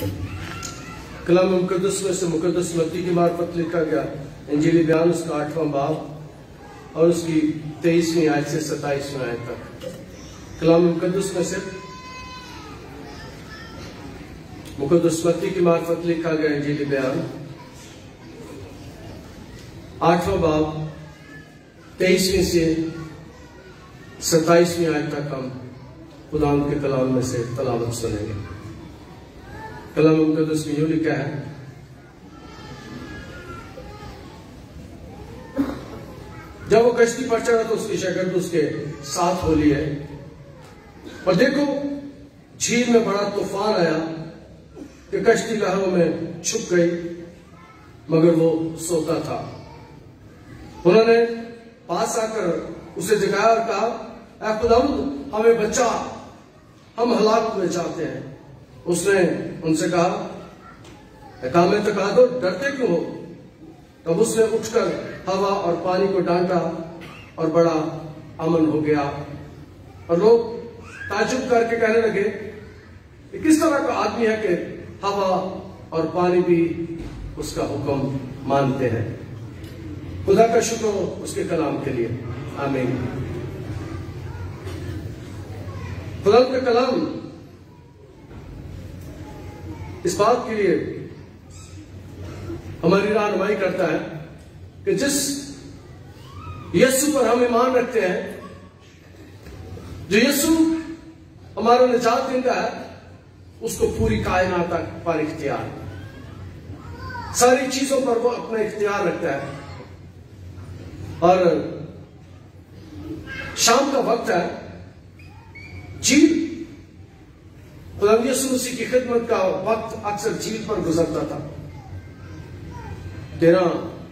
कलाम मुकद्दस में से मुकद्दस मत्ती की मार्फत लिखा गया इंजीली बयान उसका 8वां बाब और उसकी 23वीं आयत से 27वीं आयत तक। कलाम मुकद्दस में से मुकद्दस मत्ती की मार्फत लिखा गया इंजीली बयान 8वां बाब 23वीं से 27वीं आयत तक हम खुदा के कलाम में से तलावत सुनेंगे। कलाम मुकद्दस में यूं लिखा है, जब वो कश्ती पर चढ़ा तो उसके शागिर्द उसके साथ हो लिए और देखो झील में बड़ा तूफान आया कि कश्ती लहरों में छुप गई, मगर वो सोता था। उन्होंने पास आकर उसे जगाया और कहा, ऐ खुदावंद हमें बचा, हम हलाक में जाते हैं। उसने उनसे कहा, मैं तो कहा दो, डरते क्यों हो? तब उसने उठकर हवा और पानी को डांटा और बड़ा अमन हो गया। और लोग ताज्जुब करके कहने लगे, किस तरह का आदमी है कि हवा और पानी भी उसका हुक्म मानते हैं। खुदा का शुक्र हो उसके कलाम के लिए, आमीन। खुदा का कलाम इस बात के लिए हमारी रहनुमाई करता है कि जिस यीशु पर हम ईमान रखते हैं, जो यीशु हमारा निजात देता है, उसको पूरी कायनात पर इख्तियार, सारी चीजों पर वो अपना इख्तियार रखता है। और शाम का वक्त है, झील खुदा यीशु मसीह की खिदमत का वक्त अक्सर झील पर गुजरता था। 13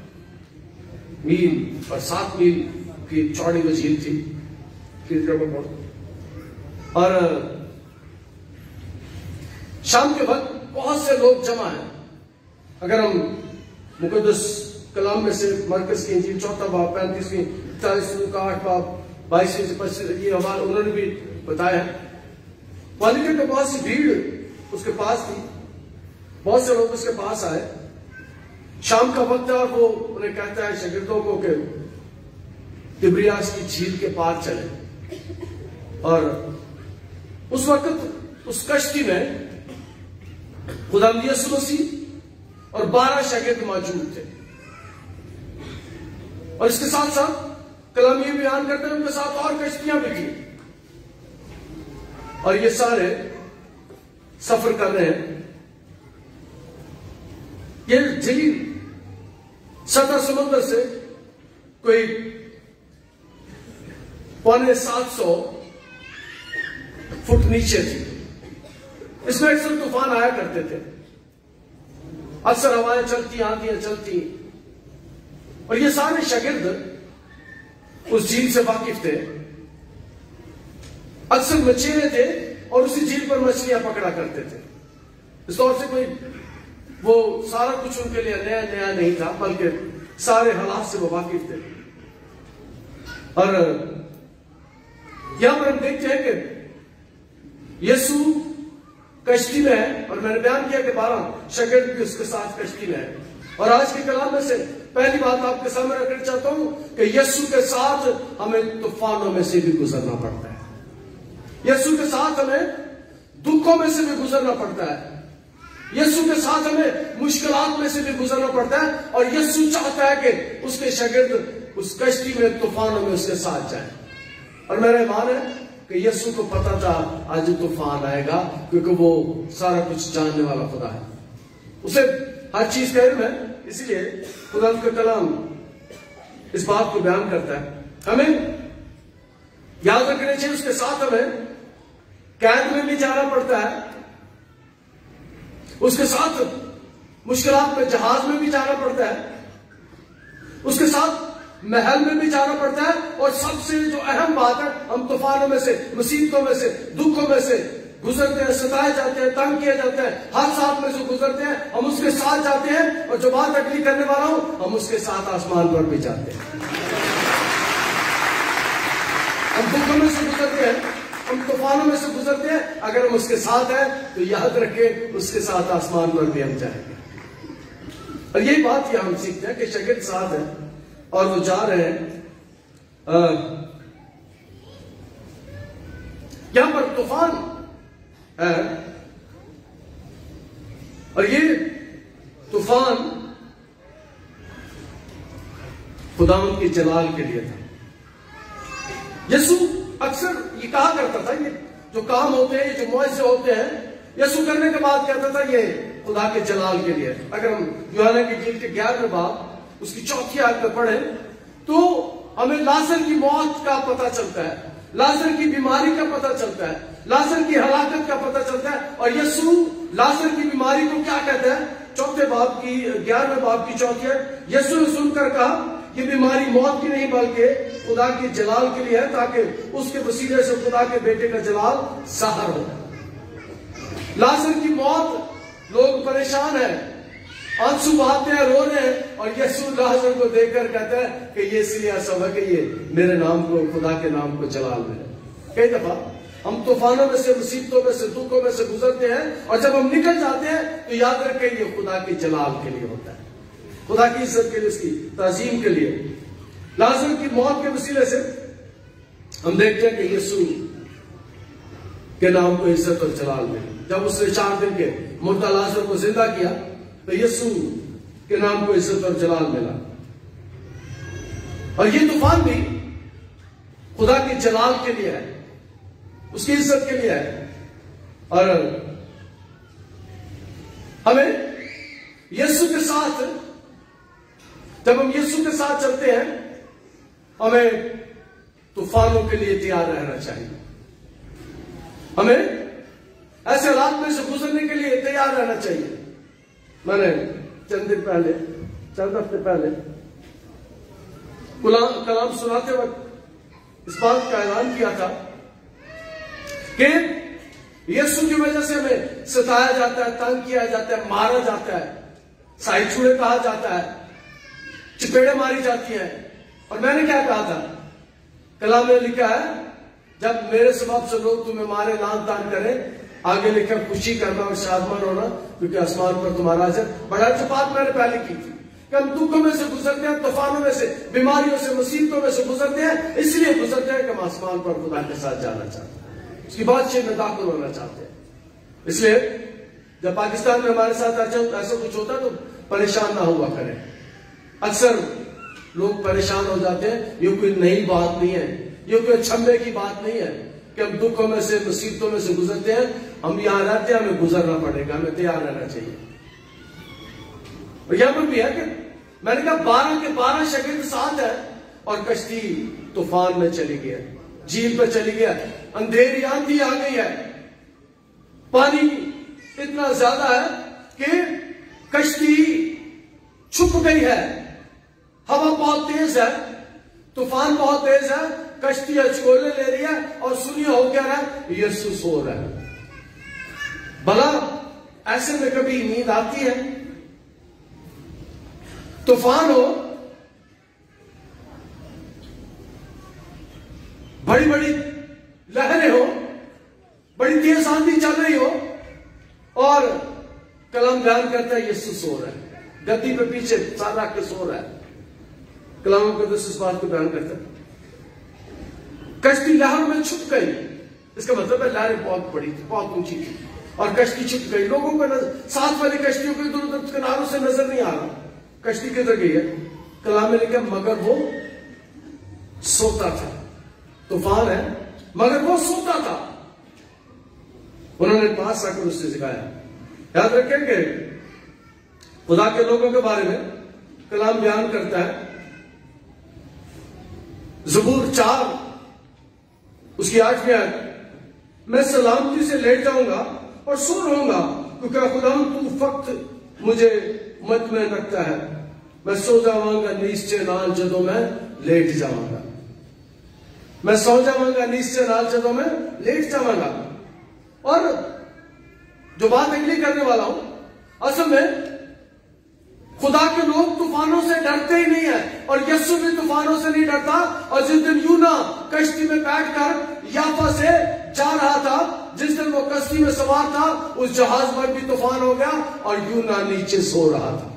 मील और 7 मील की चौड़ी वो झील थी। और शाम के वक्त बहुत से लोग जमा हैं। अगर हम मुकद्दस कलाम में से मरकज की इंजील 4वां बाब 35वीं 41 का 8 बाब 22वीं से 25 ये हवाला उन्होंने भी बताया है। वालिका के बहुत सी भीड़ उसके पास थी, बहुत से लोग उसके पास आए। शाम का वक्त है और वो उन्हें कहता है शागिर्दों को कि तिब्रियास की झील के पार चले। और उस वक्त उस कश्ती में खुदा यीशु मसीह और 12 शागिर्द मौजूद थे। और इसके साथ साथ कलाम ये बयान करते हैं उनके साथ और कश्तियां भी थी। और ये सारे सफर कर रहे हैं। ये झील सतह समुद्र से कोई 750 फुट नीचे थी। इसमें अक्सर तूफान आया करते थे, अक्सर हवाएं चलती, आंधियां चलती। और ये सारे शागिर्द उस झील से वाकिफ थे, अक्सर मछेरे थे और उसी झील पर मछलियां पकड़ा करते थे। इस तौर से कोई वो सारा कुछ उनके लिए नया नया नहीं था, बल्कि सारे हालात से वो वाकिफ थे। और यहां पर हम देखते हैं कि यीशु कश्ती में है और मैंने बयान किया कि 12 शागिर्द भी उसके साथ कश्ती में है। और आज के कलाम में से पहली बात आपके सामने रखना चाहता हूं कि यीशु के साथ हमें तूफानों में से भी गुजरना पड़ता है। यीशु के साथ हमें दुखों में से भी गुजरना पड़ता है। यीशु के साथ हमें मुश्किलात में से भी गुजरना पड़ता है। और यीशु चाहता है कि उसके शागिर्द उस कश्ती में तूफानों में उसके साथ जाएं। और मेरा ईमान है कि यीशु को पता था आज तूफान आएगा, क्योंकि वो सारा कुछ जानने वाला खुदा है, उसे हर चीज का इल्म है। इसलिए खुदा का कलाम इस बात को बयान करता है। हमें याद रखना चाहिए उसके साथ हमें कैद में भी जाना पड़ता है, उसके साथ मुश्किलात में जहाज में भी जाना पड़ता है, उसके साथ महल में भी जाना पड़ता है। और सबसे जो अहम बात है, हम तूफानों में से, मुसीबतों में से, दुखों में से गुजरते हैं, सताए जाते हैं, तंग किए जाते हैं, हर साथ में से गुजरते हैं, हम उसके साथ जाते हैं। और जो बात अगली करने वाला हूं, हम उसके साथ आसमान पर भी जाते हैं। हम दुखों में से गुजरते हैं, हम तूफानों में से गुजरते हैं, अगर हम उसके साथ हैं तो याद रखें उसके साथ आसमान पर भी हम जाएंगे। और यही बात यहां हम सीखते हैं कि शागिर्द साथ है और वो जा रहे हैं। यहां पर तूफान है और ये तूफान खुदावंद के जलाल के लिए था। यीशु अक्सर ये कहा करता था, ये जो काम होते हैं, ये जो मुआज़े होते हैं, यीशु करने के बाद कहता था ये खुदा के जलाल के लिए। अगर हम यूहन्ना की इंजील के 11वें बाब उसकी 4थी आयत में पढ़े तो हमें लाजर की मौत का पता चलता है, लाजर की बीमारी का पता चलता है, लाजर की हलाकत का पता चलता है। और यीशु लाजर की बीमारी को क्या कहता है? 4वें बाब की 11वें बाब की 4थी आयत, यीशु ने सुनकर कहा ये बीमारी मौत की नहीं बल्कि खुदा के जलाल के लिए है, ताकि उसके वसीले से खुदा के बेटे का जलाल ज़ाहिर हो। लाजर की मौत, लोग परेशान है, आंसू बहाते हैं, रो रहे हैं, और यीशु लाजर को देखकर कहता है कि ये इसलिए ऐसा है कि ये मेरे नाम को, खुदा के नाम को जलाल मिले। कई दफा हम तूफानों में से, मुसीबतों में से, दुखों में से गुजरते हैं, और जब हम निकल जाते हैं तो याद रखें ये खुदा के जलाल के लिए होता है, खुदा की इज्जत के लिए, उसकी ताजीम के लिए। लाजर की मौत के वसीले से हम देखते हैं कि यीशु के नाम को इज्जत और जलाल मिली। जब उसने 4 दिन के मुर्दा लाजर को जिंदा किया तो यीशु के नाम को इज्जत और जलाल मिला। और ये तूफान भी खुदा के जलाल के लिए है, उसकी इज्जत के लिए है। और हमें यीशु के साथ, जब हम यीशु के साथ चलते हैं, हमें तूफानों के लिए तैयार रहना चाहिए। हमें ऐसे हालात में से गुजरने के लिए तैयार रहना चाहिए। मैंने चंद दिन पहले, चंद हफ्ते पहले कलाम सुनाते वक्त इस बात का ऐलान किया था कि यीशु की वजह से हमें सताया जाता है, तंग किया जाता है, मारा जाता है, साई छुड़े कहा जाता है, चपेड़े मारी जाती हैं। और मैंने क्या कहा था? कलाम में लिखा है, जब मेरे सबब से लोग तुम्हें मारे, लान तान करें, आगे लिखा खुशी करना और शादमान होना क्योंकि आसमान पर तुम्हारा राज है। बड़ा अच्छा बात मैंने पहले की थी कि हम दुखों में से गुजरते हैं, तूफानों में से, बीमारियों से, मुसीबतों में से गुजरते हैं, इसलिए गुजरते हैं कि हम आसमान पर खुदा के साथ जाना चाहते हैं, उसकी बातचीत में दाखिल होना चाहते हैं। इसलिए जब पाकिस्तान में हमारे साथ ऐसा कुछ होता है तो परेशान ना हुआ करें। अक्सर लोग परेशान हो जाते हैं, ये कोई नई बात नहीं है, ये कोई अचंभे की बात नहीं है कि हम दुखों में से, मुसीबतों में से गुजरते हैं। हम यहां रहते हैं, हमें गुजरना पड़ेगा, हमें तैयार रहना चाहिए। और यहां पर भी है कि मैंने कहा 12 के 12 शागिर्द साथ है और कश्ती तूफान में चली गई है, झील पर चली गई है, अंधेरी आंधी आ गई है, पानी इतना ज्यादा है कि कश्ती छुप गई है, हवा बहुत तेज है, तूफान बहुत तेज है, कश्ती अचकोले ले रही है, और सुनिए हो क्या रहा है? यीशु सो रहा है। भला ऐसे में कभी नींद आती है? तूफान हो, बड़ी बड़ी लहरें हो, बड़ी तेज आंधी चल रही हो, और कलाम बयान करता है यीशु सो रहा है, गद्दी पे पीछे सर रख के सो रहा है। कलाम को इस बात को बयान करता है। कश्ती लहरों में छुप गई, इसका मतलब है लहरें बहुत बड़ी थी, बहुत ऊंची थी, और कश्ती छुप गई। लोगों को साथ वाली कश्तियों को इधर उधर किनारों से नजर नहीं आ रहा, कश्ती किधर गई है? कलाम में लिखा मगर वो सोता था। तूफान है मगर वो सोता था। उन्होंने पास आकर उससे सिखाया। याद रखेंगे खुदा के लोगों के बारे में कलाम बयान करता है, ज़बूर 4 उसकी 8वीं आयत, मैं सलामती से लेट जाऊंगा और सो रहूंगा क्योंकि खुदा तू फक्त मुझे मत में रखता है। मैं सो जाऊंगा निश्चय नाल जदों मैं लेट जाऊंगा, मैं सो जाऊंगा निश्चय नाल जदों मैं लेट जाऊंगा। और जो बात अगली करने वाला हूं, असल में खुदा के लोग तूफानों से डरते ही नहीं है, और यीशु भी तूफानों से नहीं डरता। और जिस दिन यूना कश्ती में बैठकर याफा से जा रहा था, जिस दिन वो कश्ती में सवार था, उस जहाज पर भी तूफान हो गया और यूना नीचे सो रहा था।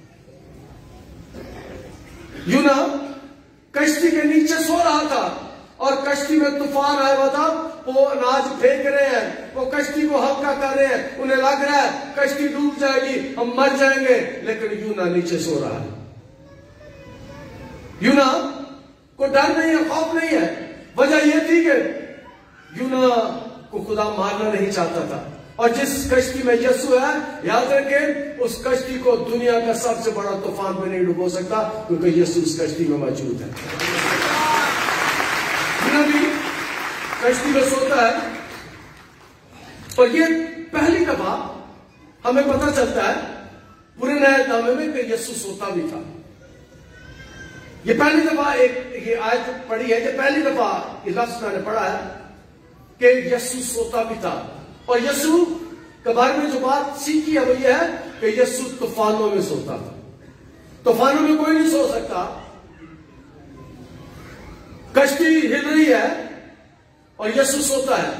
यूना कश्ती के नीचे सो रहा था और कश्ती में तूफान आया हुआ था। वो अनाज फेंक रहे हैं, वो कश्ती को हल्का कर रहे हैं, उन्हें लग रहा है कश्ती डूब जाएगी, हम मर जाएंगे, लेकिन यूना नीचे सो रहा है। यूना को डर नहीं है, खौफ नहीं है। वजह यह थी कि यूना को खुदा मारना नहीं चाहता था, और जिस कश्ती में यीशु है, याद रखें, उस कश्ती को दुनिया का सबसे बड़ा तूफान भी नहीं डुबो सकता, क्योंकि यीशु उस कश्ती में मौजूद है। यूना भी कश्ती में सोता है, और ये पहली दफा हमें पता चलता है पूरे नए नामे में कि यीशु सोता भी था। ये पहली दफा ये आयत पढ़ी है, ये पहली दफा ये लफ्ज मैंने पढ़ा है कि यीशु सोता भी था। और यीशु के बारे में जो बात सीखी है वो ये है कि यीशु तूफानों में सोता था। तूफानों में कोई नहीं सो सकता। कश्ती हिल रही है और यीशु सोता है।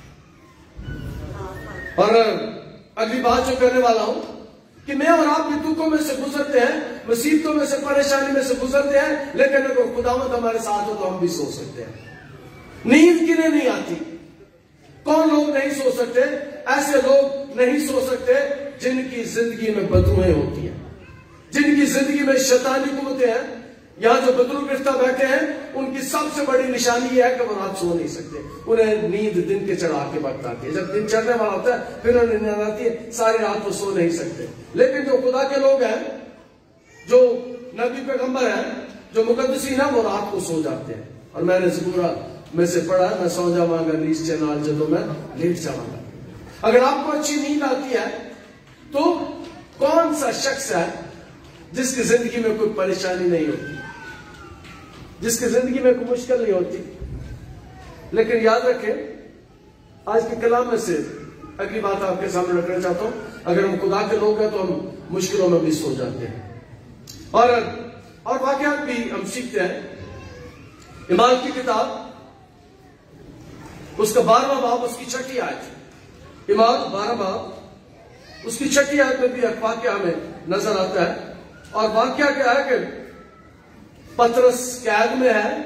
और अगली बात जो करने वाला हूं कि मैं और आप भी दुखों में से गुजरते हैं, मुसीबतों में से, परेशानी में से गुजरते हैं, लेकिन अगर खुदावंद हमारे साथ हो तो हम भी सो सकते हैं। नींद किन्हें नहीं आती? कौन लोग नहीं सो सकते? ऐसे लोग नहीं सो सकते जिनकी जिंदगी में बदुएं होती हैं, जिनकी जिंदगी में शैतानी कुव्वतें हैं। यहां जो बुजुर्ग गिरफ्ता बैठे हैं, उनकी सबसे बड़ी निशानी यह है कि वो रात सो नहीं सकते। उन्हें नींद दिन के चढ़ा के वक्त आती है। जब दिन चढ़ने वाला होता है फिर उन्हें नींद आती है, सारी रात वो सो नहीं सकते। लेकिन जो खुदा के लोग हैं, जो नबी पैगंबर हैं, जो मुकद्दसीन है, वो रात को सो जाते हैं। और मैंने ज़बूर में से पढ़ा, मैं सो जावांगा नीचे नाल जदों मैं लेट जावांगा। अगर आपको अच्छी नींद आती है तो कौन सा शख्स है जिसकी जिंदगी में कोई परेशानी नहीं होती, जिसकी जिंदगी में कोई मुश्किल नहीं होती? लेकिन याद रखें, आज के कलाम में से अगली बात आपके सामने रखना चाहता हूं, अगर हम खुदा के लोग हैं तो हम मुश्किलों में भी सो जाते हैं। और वाकयात भी हम सीखते हैं। इमाम की किताब उसका 12वां बाब, उसकी 6ठी आयत, इमाम 12 बाब उसकी 6ठी आयत में भी एक वाकया हमें नजर आता है। और वाकया क्या है कि पतरस कैद में है।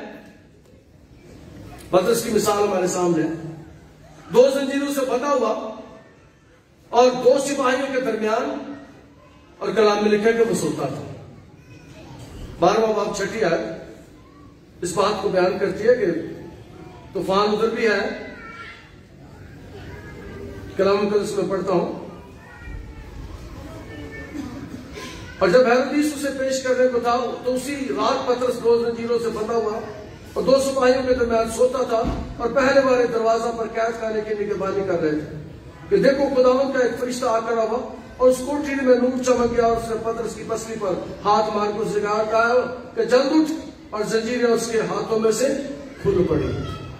पतरस की मिसाल हमारे सामने है। 2 जंजीरों से बंधा हुआ और 2 सिपाहियों के दरमियान, और कलाम में लिखा कि वो सोता था। 12वां बाब 6ठी आयत इस बात को बयान करती है कि तूफान उधर भी है। कलाम में पढ़ता हूं, और जब हेरोदेस उसे पेश करने को था तो उसी रात पतरस 2 जंजीरों से बंधा हुआ और 2 सिपाहियों के दरमियान सोता था, और पहले वाले दरवाजा पर कैद खाने की निगरानी कर रहे थे कि देखो खुदावंद का एक फरिश्ता आकर आवा, और उस कोठरी में नूर चमक गया, और उसने पतरस की पसली पर हाथ मार कर उससे कहा कि जल्द उठ, और जंजीरें उसके हाथों में से खुल पड़ी।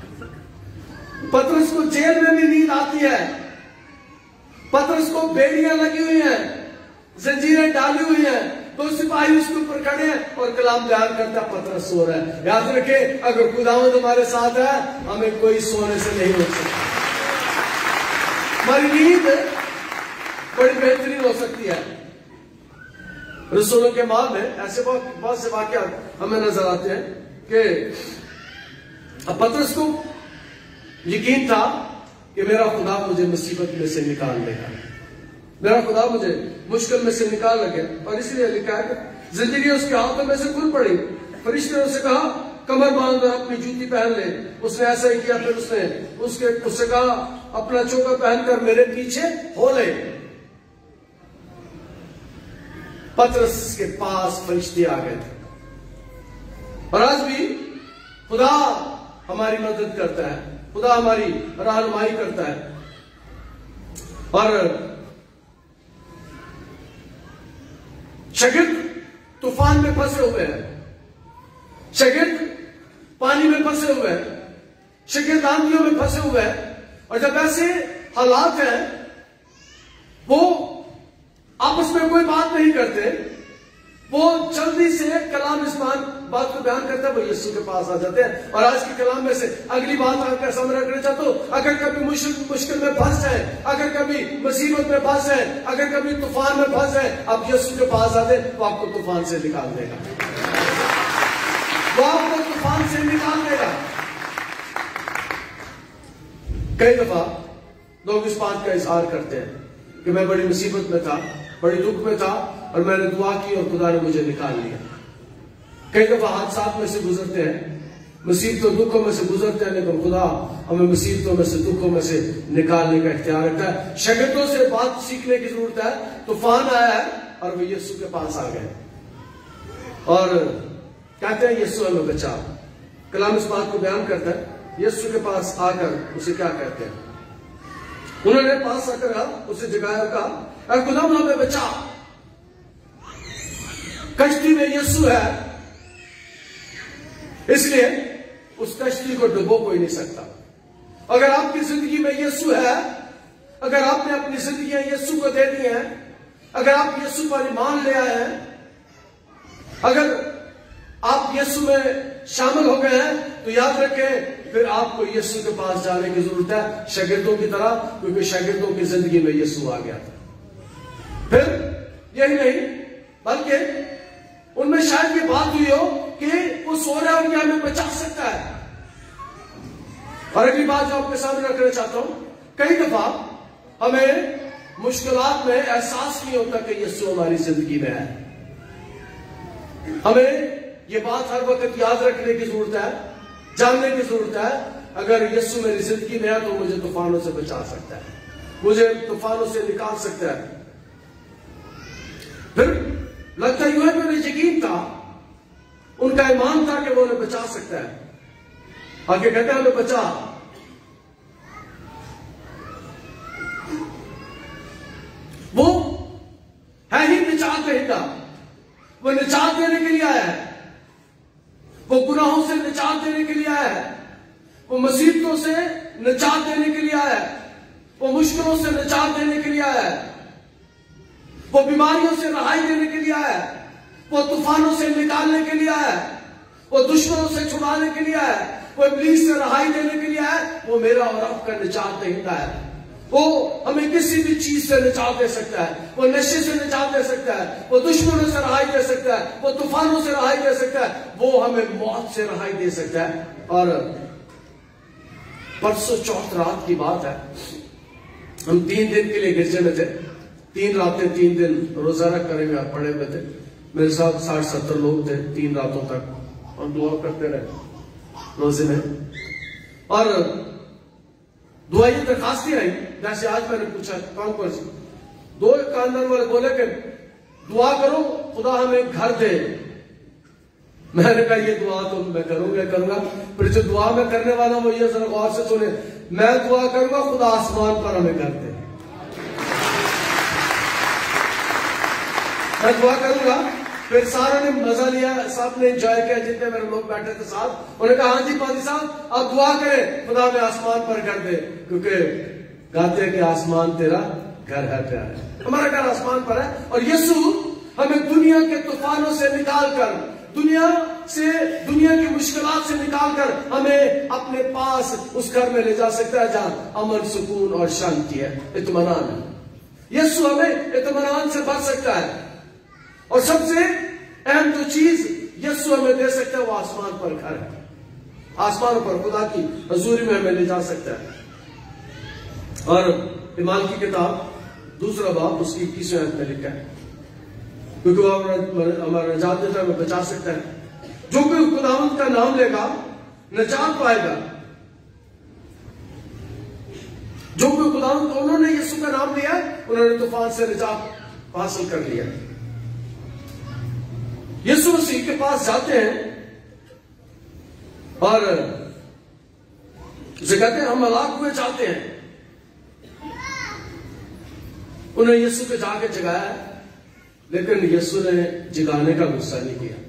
पतरस को जेल में भी नींद आती है। पतरस को बेड़ियां लगी हुई हैं, जंजीरें डाली हुई हैं, 2 सिपाही उसके ऊपर खड़े हैं, और कलाम बयान करता पतरस सो रहा है। याद रखे, अगर खुदावंद हमारे साथ है, हमें कोई सोने से नहीं रोक सकता। हमारी नींद बड़ी बेहतरीन हो सकती है। रसूलों के माल में ऐसे बहुत से वाकया हमें नजर आते हैं कि पतरस को यकीन था कि मेरा खुदा मुझे मुसीबत में से निकाल लेगा, मेरा खुदा मुझे मुश्किल में से निकाल लगे, और इसलिए लिखा है कि जिंदगी उसके हाथों में से खुल पड़ी। फरिश्ते ने उससे कहा कमर बांध और अपनी जूती पहन ले। उसने ऐसा ही किया। फिर उसने उससे कहा अपना चोगा पहनकर मेरे पीछे हो ले। पतरस के पास फरिश्ते आ गए थे। और आज भी खुदा हमारी मदद करता है, खुदा हमारी रहनुमाई करता है। और शागिर्द तूफान में फंसे हुए हैं, शागिर्द पानी में फंसे हुए हैं, शागिर्द आंधियों में फंसे हुए हैं, और जब ऐसे हालात हैं वो आपस में कोई बात नहीं करते, वो जल्दी से कलाम इस बात को बयान करता है, वो यीशु के पास आ जाते हैं। और आज के कलाम में से अगली बात आपके सामने रखना चाहता हूं, अगर कभी मुश्किल में फंस जाए, अगर कभी मुसीबत में फंस जाए, अगर कभी तूफान में फंस जाए, आप यीशु के पास आते, वो आपको तूफान से निकाल देगा, वो आपको तूफान से निकाल देगा। कई दफा लोग इस बात का इजहार करते हैं कि मैं बड़ी मुसीबत में था, बड़ी दुख में था, और मैंने दुआ की और खुदा ने मुझे निकाल लिया। कई दफा हादसात में से गुजरते हैं, मुसीबतों दुखों में से गुजरते हैं, लेकिन खुदा हमें मुसीबतों में से दुखों में से निकालने का इख्तियार रखता है। शागिर्दों से बात सीखने की जरूरत है। तूफान आया है और वे यीशु के पास आ गए और कहते हैं यीशु हमें बचा। कलाम इस बात को बयान करता है, यीशु के पास आकर उसे क्या कहते हैं, उन्होंने पास आकर उसे जगाया, कहा खुदा हमें बचा, कश्ती में यीशु है, इसलिए उस कश्ती को डुबो कोई नहीं सकता। अगर आपकी जिंदगी में यीशु है, अगर आपने अपनी जिंदगी यीशु को दे दी है, अगर आप यीशु पर ईमान ले आए हैं, अगर आप यीशु में शामिल हो गए हैं, तो याद रखें फिर आपको यीशु के पास जाने की जरूरत है, शागिर्दों की तरह, क्योंकि शागिर्दों की जिंदगी में यीशु आ गया था। फिर यही नहीं बल्कि उनमें शायद ये बात हुई हो कि वो सो रहा है और क्या हमें बचा सकता है। और अगली बात जो आपके सामने रखना चाहता हूं, कई दफा हमें मुश्किलात में एहसास नहीं होता कि यीशु हमारी जिंदगी में है। हमें ये बात हर वक्त याद रखने की जरूरत है, जानने की जरूरत है, अगर यीशु मेरी जिंदगी में है तो मुझे तूफानों से बचा सकता है, मुझे तूफानों से निकाल सकता है। फिर लगता यूं है कि उन्हें यकीन था, उनका ईमान था कि वो उन्हें बचा सकता है। आगे कहते हैं हमें बचा। वो है ही निजात देता, वो निजात देने के लिए आया है, वो गुनाहों से निजात देने के लिए आया है, वो मुसीबतों से निजात देने के लिए आया है, वो मुश्किलों से निजात देने के लिए आया है, वो बीमारियों से रहाई देने के लिए आया है, वो तूफानों से निकालने के लिए आया है, वो दुश्मनों से छुड़ाने के लिए आया है, वो इब्लीस से रहाई देने के लिए आया है। वो मेरा और आपका निजात देता है। वो हमें किसी भी चीज से निजात दे सकता है, वो नशे से निजात दे सकता है, वो दुश्मनों से रहाई दे सकता है, वो तूफानों से रहाई दे सकता है, वो हमें मौत से रहाई दे सकता है। और परसों चौथ रात की बात है, हम 3 दिन के लिए गिरजे में थे, 3 रातें 3 दिन रोजा रख करेंगे आप पड़े हुए थे। मेरे साथ 60-70 लोग थे 3 रातों तक, और दुआ करते रहे रोजे में। और दुआ की दरखास्तें आई, जैसे आज मैंने पूछा कौन सी, 2 खानदान वाले बोले कि दुआ करो खुदा हमें घर दे। मैंने कहा ये दुआ तो मैं करूंगा, फिर जो दुआ मैं करने वाला हूं वो ये जरा गौर से सुने, मैं दुआ करूंगा खुदा आसमान पर हमें घर दे। मैं दुआ करूंगा। फिर सारों ने मजा लिया, सबने एंजॉय किया, जितने मेरे लोग बैठे थे साथ। उन्होंने कहा हाँ जी पादी साहब आप दुआ करें खुदा में आसमान पर कर दे, क्योंकि गाते हैं कि आसमान तेरा घर है प्यारे, हमारा घर आसमान पर है। और यीशु हमें दुनिया के तूफानों से निकालकर, दुनिया की मुश्किलात से निकालकर हमें अपने पास उस घर में ले जा सकता है जहां अमन, सुकून और शांति है, इत्मीनान है। यीशु हमें इत्मीनान से भर सकता है। और सबसे अहम जो चीज यीशु हमें दे सकता है वो आसमान पर घर है, आसमान पर खुदा की हजूरी में हमें ले जा सकता है। और इमाल की किताब 2 बाब उसकी 21वें आयत में लिखा है, क्योंकि वो हमारा निजात देता है, हमें बचा सकता है। जो कोई खुदावंद का नाम लेगा निजात पाएगा। जो कोई खुदावंद, उन्होंने यीशु का नाम लिया, उन्होंने तूफान से निजात हासिल कर लिया। यीशु मसीह के पास जाते हैं और उसे कहते हैं हम हलाक हुए चाहते हैं। उन्हें यीशु पे जाके जगाया, लेकिन यीशु ने जगाने का गुस्सा नहीं किया।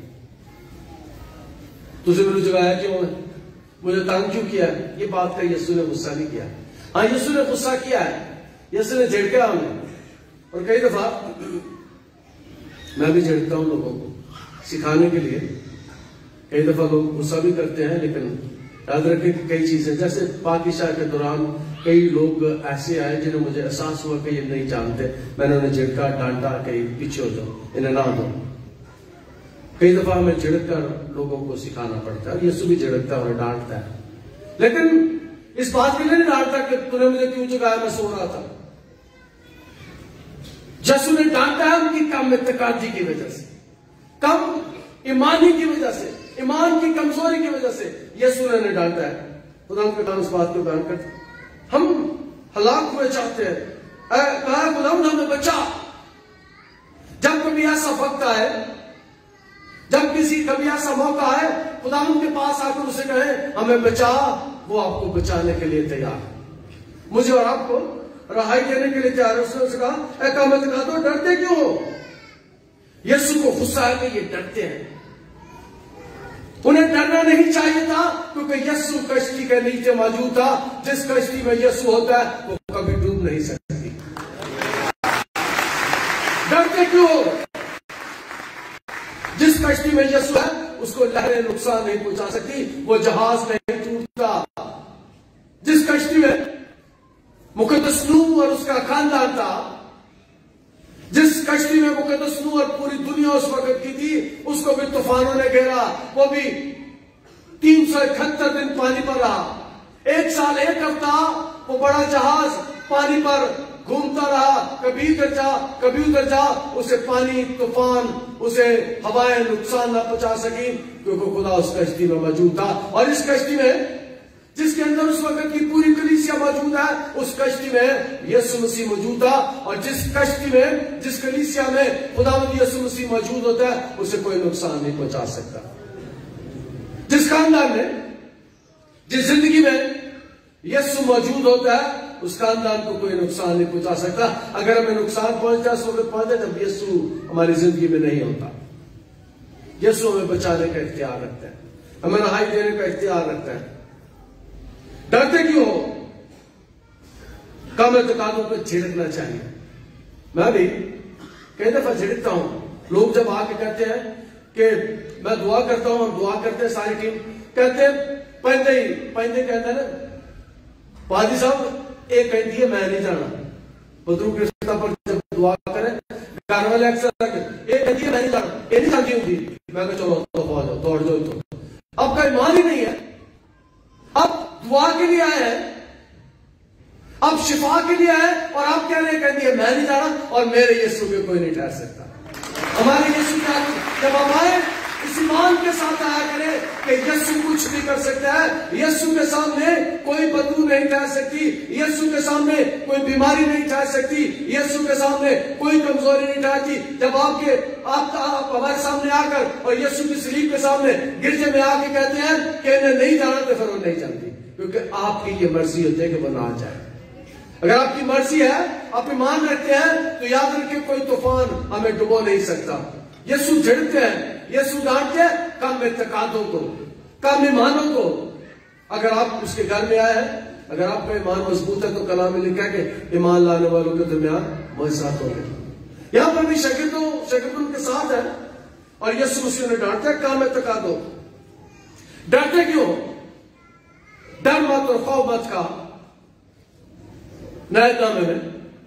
तुझे मैंने जगाया क्यों है, मुझे तंग क्यों किया, ये बात का यीशु ने गुस्सा नहीं किया। हाँ यीशु ने गुस्सा किया है, यीशु ने झिड़का हमें। और कई दफा मैं भी झिड़कता हूं लोगों को सिखाने के लिए। कई दफा लोग गुस्सा भी करते हैं, लेकिन याद रखें कि कई चीजें, जैसे पाकिशाह के दौरान कई लोग ऐसे आए जिन्हें मुझे एहसास हुआ कि ये नहीं जानते, मैंने उन्हें झिड़का, डांटा कि पीछे हो जाओ, इन्हें ना दो। कई दफा हमें झिड़क कर लोगों को सिखाना पड़ता है, और यीशु भी झिड़कता है और डांटता है, लेकिन इस बात के लिए नहीं डांटता कि तूने मुझे क्यों जगाया, मैं सो रहा था। यीशु ने डांटा है उनकी कम इत्तेकादी की वजह से, कम ईमानी की वजह से, ईमान की कमजोरी की वजह से यीशु ने डांटा है। खुदा के नाम इस बात को बयान करते, हम हलाक हुए चाहते हैं, कहा खुदा हमें बचा। जब कभी ऐसा वक्त आए, जब कभी ऐसा मौका है, खुदा उनके पास आकर उसे कहे हमें बचा, वो आपको बचाने के लिए तैयार है, मुझे और आपको रहाई देने के लिए तैयार है। उसने कहा कामत कहा तो डरते क्यों हो? यीशु को गुस्सा है कि ये डरते हैं। उन्हें डरना नहीं चाहिए था, क्योंकि यीशु कश्ती के नीचे मौजूद था। जिस कश्ती में यीशु होता है वो कभी डूब नहीं सकती। डरते क्यों हो? जिस कश्ती में यीशु है उसको लहरें नुकसान नहीं पहुंचा सकती, वो जहाज नहीं टूटता। जिस कश्ती में मुकद्दस नूह और उसका खानदान था, जिस कश्ती में मुकद्दस नूह और पूरी दुनिया उस वक्त की थी, उसको भी तूफानों ने घेरा, वो भी 371 दिन पानी पर रहा। 1 साल 1 हफ्ता वो बड़ा जहाज पानी पर घूमता रहा, कभी इधर जा कभी उधर जा, उसे पानी, तूफान, उसे हवाएं नुकसान ना पहुंचा सकी, क्योंकि खुदा उस कश्ती में मौजूद था। और इस कश्ती में, जिसके अंदर उस वक्त की पूरी कलीसिया मौजूद है, उस कश्ती में यीशु मसीह मौजूद था। और जिस कश्ती में, जिस कलीसिया में खुदावंद यीशु मसीह मौजूद होता है, उसे कोई नुकसान नहीं पहुंचा सकता। जिस खानदान में, जिस जिंदगी में यीशु मौजूद होता है, उस खानदान को कोई नुकसान नहीं पहुंचा सकता। अगर हमें नुकसान पहुंचता है उस वक्त पहुंचता है जब यीशु हमारी जिंदगी में नहीं होता। यीशु हमें बचाने का इख्तियार रखता है, हमें रहाई देने का इख्तियार रखता है। डरते क्यों हो? कम एतकादों पर झिड़कना चाहिए। मैं भी कई दफा झिड़कता हूं। लोग जब आके कहते हैं कि मैं दुआ करता हूं, हम दुआ करते हैं, सारी टीम कहते हैं पहले कहते हैं ना, पादी साहब एक कहती है मैं नहीं जाना, बदरू के पर जब दुआ करें घर वाले अक्सर एक कहती है मैं नहीं जाना, ये नहीं जानती होती, मैं कहा चलो तो दौड़ जाओ। तो आपका ईमान ही नहीं है। अब दुआ के लिए आए हैं, अब शिफा के लिए आए, और आप कह रहे हैं कहती है मैं नहीं जाना, और मेरे यीशु पे कोई नहीं ठहर सकता। हमारे यीशु का जब हम आए इस ईमान के साथ आया करें कि यीशु कुछ भी कर सकता है। यीशु के सामने कोई बदबू नहीं ठहर सकती, यीशु के सामने कोई बीमारी नहीं ठहर सकती, यीशु के सामने कोई कमजोरी नहीं ठहरती। जब आप हमारे सामने आकर और यीशु की सलीब के सामने गिरजे में आके कहते हैं कि इन्हें नहीं जाना, तो फिर वो नहीं जानती, क्योंकि आपकी ये मर्जी होती है कि वो ना जाए। अगर आपकी मर्जी है, आप ईमान रखते हैं, तो याद रखिए कोई तूफान हमें डुबो नहीं सकता। यीशु झिड़कते हैं, यीशु डांटते हैं कम इत्तेकादों को, कम ईमानों को। अगर आप उसके घर में आए हैं, अगर आपका ईमान मजबूत है, तो कलाम में लिखा है कि ईमान लाने वालों के दरमियान मुआवजात होंगे। यहां पर भी शागिर्द उनके साथ है, और यीशु मसीह ने डांटते हैं कम इत्तेकादों। डरते क्यों? डर मत और खौफ मत का नए नामे में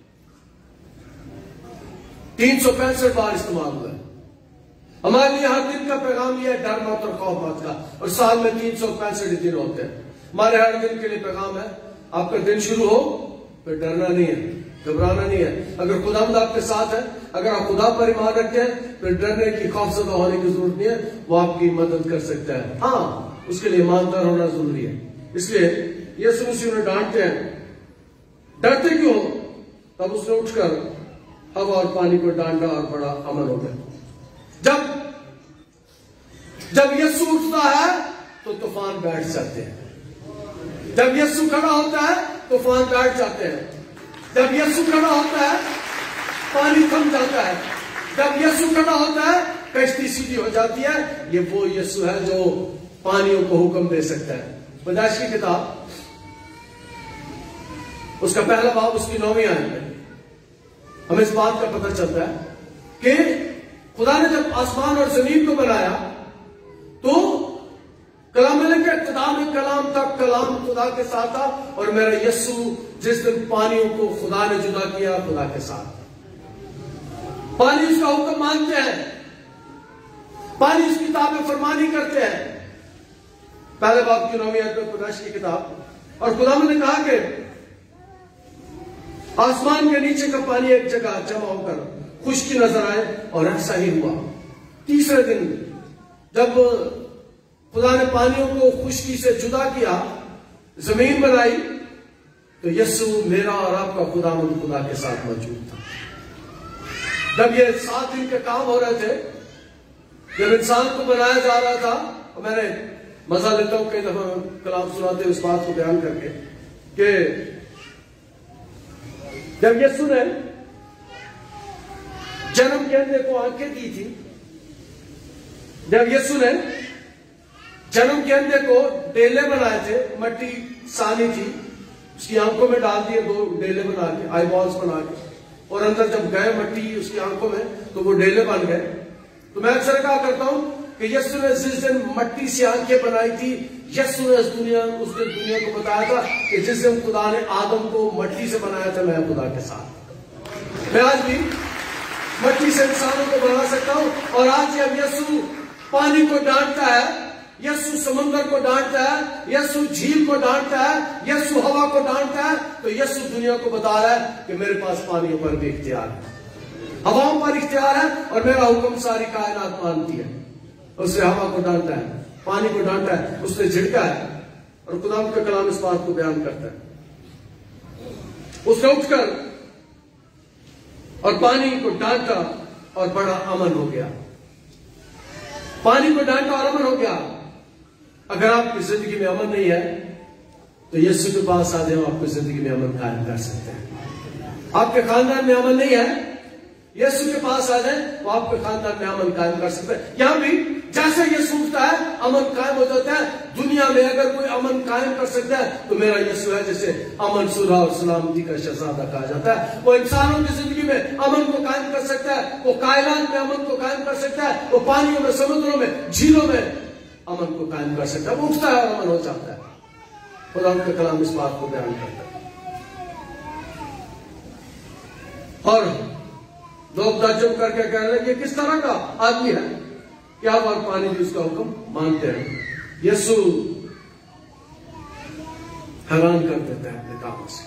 365 बार इस्तेमाल हुआ है। हमारे लिए हर दिन का पैगाम यह है, डर मत और खौफ मत का। और साल में 365 दिन होते हैं। हमारे हर दिन के लिए पैगाम है, आपका दिन शुरू हो फिर डरना नहीं है, घबराना नहीं है। अगर खुदावंद आपके साथ है, अगर आप खुदा पर ईमान रखते हैं, फिर डरने की, खौफजदा होने की जरूरत नहीं है। वो आपकी मदद कर सकता है। हाँ, उसके लिए ईमानदार होना जरूरी है। इसलिए यीशु मसीह ने डांटते हैं, डरते क्यों? तब उसने उठकर हवा और पानी को डांटा और बड़ा अमल हो गया। जब यीशु उठता है तो तूफान बैठ जाते हैं। जब यीशु खड़ा होता है तूफान बैठ जाते हैं। जब यीशु खड़ा होता है पानी थम जाता है। जब यीशु खड़ा होता है कश्ती सीधी हो जाती है। ये वो यीशु है जो पानियों को हुक्म दे सकता है। पैदाइश की किताब उसका पहला बाब उसकी 9वीं आयत में हमें इस बात का पता चलता है कि खुदा ने जब आसमान और जमीन को बनाया तो कलाम के इब्तिदा में कलाम था, कलाम खुदा के साथ था, और मेरा यस्सु जिस दिन पानियों को खुदा ने जुदा किया खुदा के साथ। पानी उसका हुक्म मानते हैं, पानी उसकी किताब में फरमानी करते हैं। पहले बाब की 9वीं आयत में पैदाइश की किताब, और खुदा ने कहा कि आसमान के नीचे का पानी एक जगह जमा होकर खुश्की नजर आए, और ऐसा ही हुआ। तीसरे दिन जब खुदा ने पानियों को खुश्की से जुदा किया, जमीन बनाई, तो यस्सु मेरा और आपका खुदा के साथ मौजूद था। जब ये 7 दिन के काम हो रहे थे, जब इंसान को बनाया जा रहा था, और मैंने मजा लेता हूं कई दफा कलाम सुनाते इस बात को बयान करके कि जब यस्सु ने जन्म के अंधे को आंखें दी थी, जब यस्सु ने जन्म के अंधे को डेले बनाए थे, मट्टी सानी थी, उसकी आंखों में डाल दिए 2 डेले बना के, आई बॉल्स बना के, और अंदर जब गए मट्टी उसकी आंखों में तो वो डेले बन गए। तो मैं अक्सर कहा करता हूं कि यस्सु ने जिस दिन मट्टी से आंखें बनाई थी, यस्सु ने उस दिन दुनिया को बताया था कि जिस दिन खुदा ने आदम को मट्टी से बनाया था, मैं खुदा के साथ। मैं आज भी मट्टी से इंसानों को बना सकता हूं, और आज जब यस्सु पानी को डांटता है, यस्सु समंदर को डांटता है, यस्सु झील को डांटता है, यस्सु हवा को डांटता है, तो यस्सु दुनिया को बता रहा है कि मेरे पास पानी पर भी इख्तियार है, हवाओं पर इख्तियार है, और मेरा हुक्म सारी कायनात मानती है। उसने हवा को डांटा है, पानी को डांटा है, उसने झिड़का है, और खुदा का कलाम इस बात को बयान करता है। उसने उठकर और पानी को डांटा और बड़ा अमन हो गया। पानी को डांटा और अमन हो गया। अगर आपकी जिंदगी में अमन नहीं है तो यीशु के पास आ जाओ, आपकी जिंदगी में अमन कायम कर सकते हैं। आपके खानदान में अमन नहीं है, यीशु के पास आ जाए तो आपके खानदान में अमन कायम कर सकते हैं। यहां भी जैसे यीशु उठता है अमन कायम हो जाता है। दुनिया में अगर कोई अमन कायम कर सकता है तो मेरा यीशु है, जैसे अमन सुलह और सलामती का शहजादा कहा जाता है। वो इंसानों की जिंदगी में अमन को कायम कर सकता है, वो कायनात में अमन को कायम कर सकता है, वो पानियों में, समुद्रों में, झीलों में अमन को कायम कर सकता है। वो उठता है और अमन हो जाता है। खुदा उनका कलाम इस बात को बयान करता है। और लोग ताज्जुब करके कहने लगे किस तरह का आदमी है, क्या बार पानी भी उसका हुक्म मानते हैं। यीशु हैरान कर देते हैं अपने कामों से,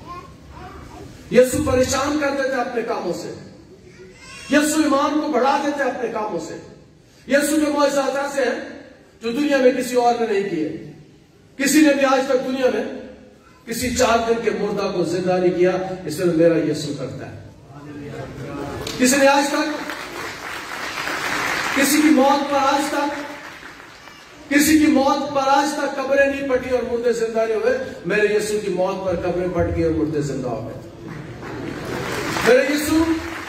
यीशु परेशान कर देते हैं अपने कामों से, यीशु ईमान को बढ़ा देते हैं अपने कामों से। यीशु जो मौजूद ऐसे हैं जो दुनिया में किसी और ने नहीं किए। किसी ने भी आज तक दुनिया में किसी 4 दिन के मुर्दा को जिंदा नहीं किया, इसमें मेरा यीशु करता है। किसी ने आज तक किसी की मौत पर आज तक कब्रें नहीं पटी और मुर्दे जिंदा नहीं हुए। मेरे यीशु की मौत पर कब्रें पट गई और मुर्दे जिंदा हो गए। मेरे यीशु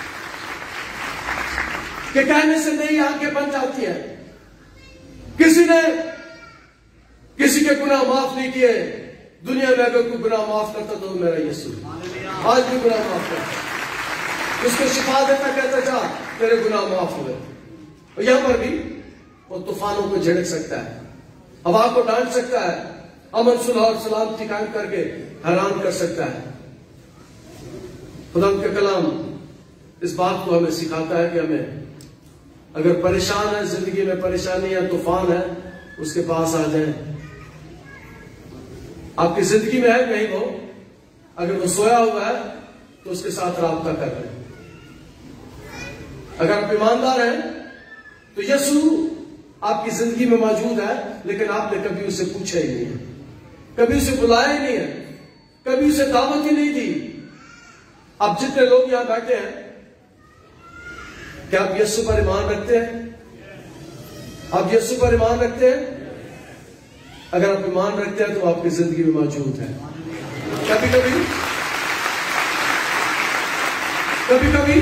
के कहने से नई आंखें बन जाती है। किसी ने किसी के गुनाह माफ नहीं किए। दुनिया में अगर कोई गुनाह माफ करता तो मेरा यीशु आज भी गुनाह माफ करता, उसको शिफा देता, कहता जा तेरे गुनाह माफ हुए। और यहां पर भी वो तूफानों को झिड़क सकता है, हवा को डांट सकता है, अमन सुलह और सलामती कायम करके हैरान कर सकता है। खुदा का कलाम इस बात को हमें सिखाता है कि हमें अगर परेशान है, जिंदगी में परेशानी है, तूफान है, उसके पास आ जाए। आपकी जिंदगी में है कहीं वो, अगर वो सोया हुआ है तो उसके साथ राब्ता कर रहे हैं। अगर आप ईमानदार हैं तो यीशु आपकी जिंदगी में मौजूद है, लेकिन आपने कभी उसे पूछा ही नहीं है, कभी उसे बुलाया ही नहीं है, कभी उसे दावत ही नहीं दी। आप जितने लोग यहां बैठे हैं, क्या आप यीशु पर ईमान रखते हैं? आप यीशु पर ईमान रखते हैं? अगर आप ईमान रखते हैं तो आपकी जिंदगी में मौजूद है। कभी कभी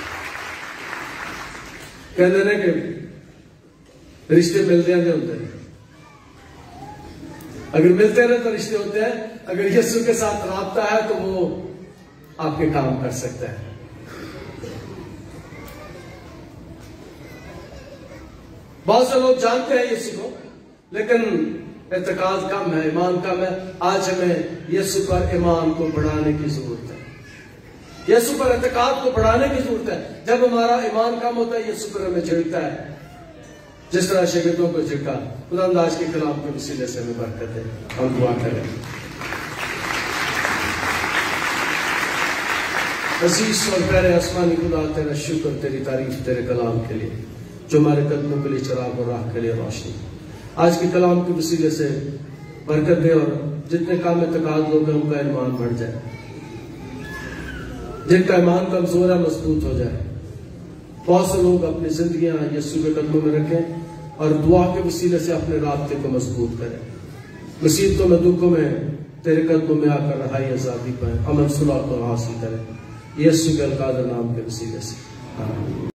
कहते हैं कि रिश्ते मिलते हैं, होते हैं। अगर मिलते रहे तो रिश्ते होते हैं। अगर यीशु के साथ राब्ता है तो वो आपके काम कर सकता है। बहुत से लोग जानते हैं यीशु को, लेकिन एतकाद कम है, ईमान कम है। आज हमें यीशु पर ईमान को बढ़ाने की जरूरत है, यीशु पर एतकाद को बढ़ाने की जरूरत है। जब हमारा ईमान कम होता है, यीशु पर हमें झिड़कता है, जिस तरह शागिर्दों को झिड़का। खुदावंद आज के कलाम के वसीले से हमें बरकत है। हम दुआ करें। अजीज और प्यारे आसमानी खुदा, तेरा शुक्र, तेरी तारीफ तेरे कलाम के लिए, जो हमारे कदमों के लिए चिराग और राह के लिए रोशनी। आज के कलाम के वसीले से बरकत दे, और जितने काम एतकाद लोग हैं उनका ईमान बढ़ जाए, जिनका ईमान कमजोर है मजबूत हो जाए। बहुत से लोग अपनी जिंदगियां यीशु के कदमों में रखें और दुआ के वसीले से अपने रास्ते को मजबूत करें। मुसीबतों में, दुखों में तेरे कदमों में आकर रहाई आजादी पाए, अमन सुलह को हासिल करें, यीशु के अलकादर नाम के वसीले से।